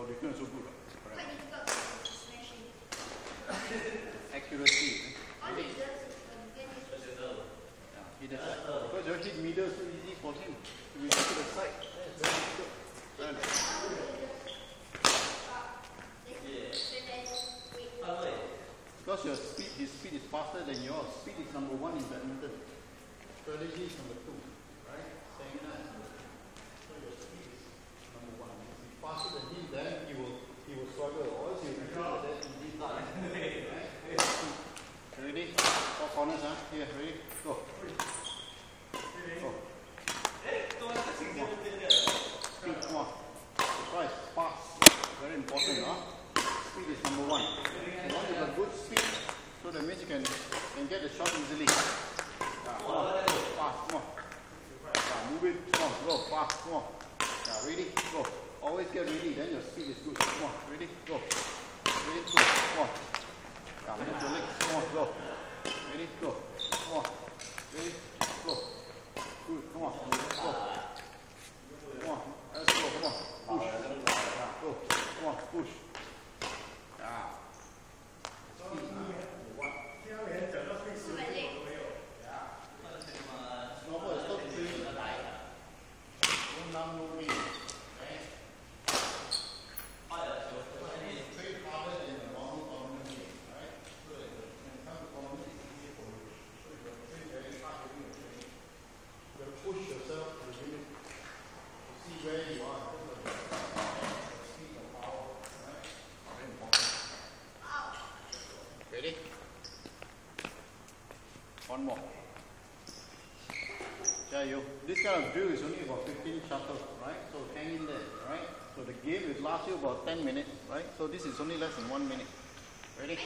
your return is so good. Quite difficult to smash it. Accuracy. All he does is He does that. Because your hit middle is so easy for him. If you go to the side, that's very difficult. Because your speed, his speed is faster than yours. Speed is number one in badminton. Strategy is number two. Right? Stamina is number two. So your speed is number one. If he's faster than him, then he will struggle. Or else he will become like that easy time. Right? Ready? Four corners, huh? Here, ready? Go. Go. Speed, come on. Right, fast. Very important, huh? Speed is number one. You want to have a good speed, so that means you can get the shot easily. Come on, go, fast, come on. Move it, come on, go, fast, come on. Ready, go. Always get ready, then your speed is good. Come on, ready, go. Ready, go, come on. Move your legs, come on, go. Ready, go. Come on. Ready, go. Good, come on, go. Come on, let's go, come on. Push. Go, come on, push. Push yourself to the limit to see where you are. Speed of power, right? Very important. Ready? One more. This kind of drill is only about 15 shuttles, right? So hang in there, right? So the game will last you about 10 minutes, right? So this is only less than 1 minute. Ready?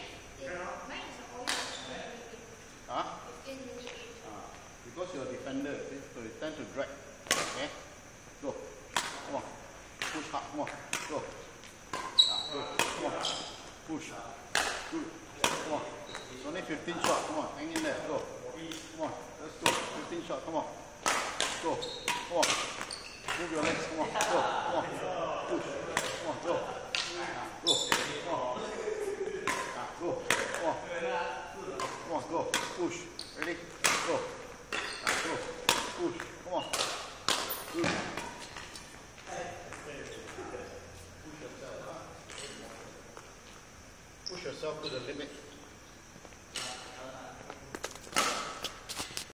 Huh? Because you're a defender, so you tend to drag. Okay? Go. Come on. Push hard. Come on. Go. Go. Come on. Push. Good. Come on. It's only 15 shots. Come on. Hang in there. Go. Come on. Let's go. 15 shots. Come on. Go. Come on. Move your legs. Come on. Go. Come on. Push. Come on. Go. Go. Come on. Go. Come on. Come on. Go. Push. Ready? Go. Go. Push. Come on. Good. Push yourself to the limit.